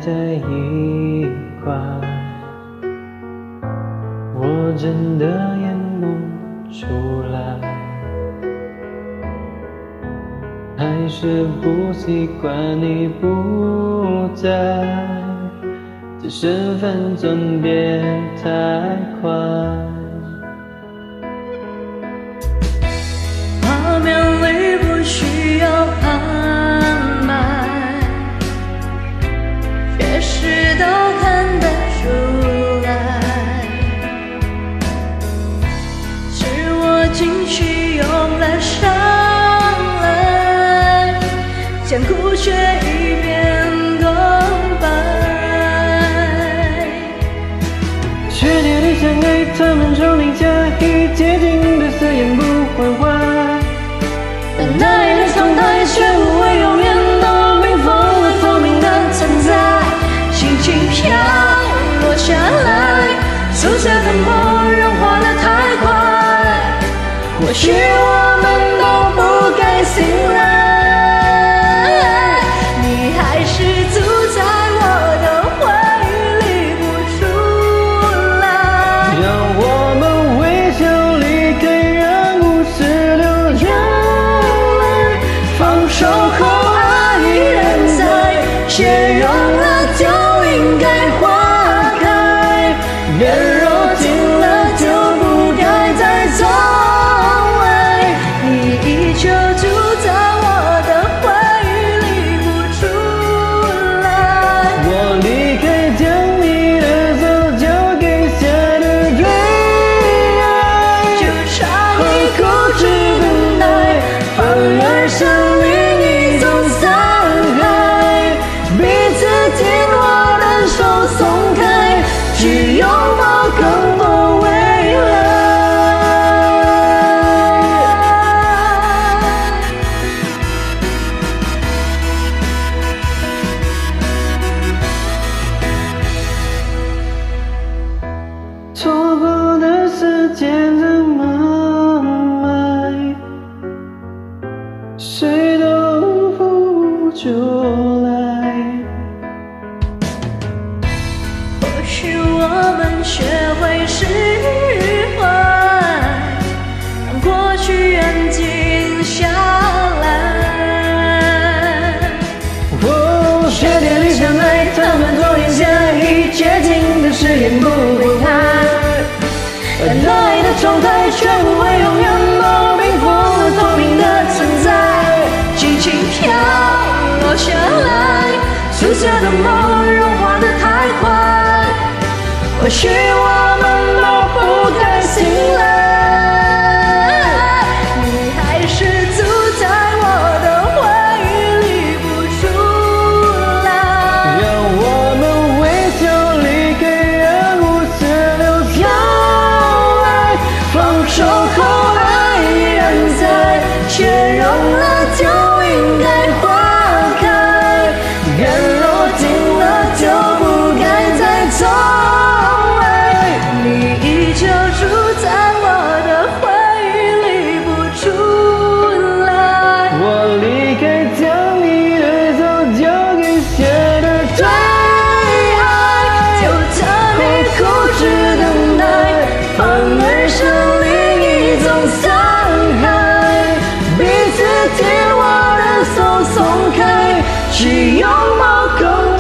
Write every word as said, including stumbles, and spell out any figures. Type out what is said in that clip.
在一块，我真的演不出来，还是不习惯你不在，这十分钟别太快。 画面里不需要安排，确实都看得出来，是我情绪用了上来，想哭却一片空白。 确定你相爱，他们从你家已接近的誓言不会坏， 但爱的状态却不会永远都冰封而透明的存在，轻轻飘落下来，初夏的梦融化得太快，或许我们都不该醒来，你还是住在我的回忆里不出来， 让我们微笑离开，让故事留下来， 放手后爱依然在，血融了就应该花开，变若静了就不该再重来，你依旧住在我的回忆里不出来， 我离开将你的手交给下的最爱， 就差你固执等待，反而是另一种伤害，彼此紧握的手松开，去拥抱更多未来。 错过的时间怎么买，谁都付不出来。 或许我们学会释怀，让过去安静下来。 哦，确定你相爱，他们昨天下已接近的誓言不会坏， 但爱的状态却不会永远都冰封而透明的存在，轻轻飘落下来，初夏的梦融化得太快，或许我们都不该醒来，你还是住在我的回忆里不出来， 让我们微笑离开，让故事留下来， 放手后爱依然在，血融了就应该花开，变若静了就不该再重来，你依旧住在我的回忆里不出来， 我离开将你的手交给下的最爱， 就差你固执等待，反而是另一种伤害，彼此紧握的手松开，去拥抱更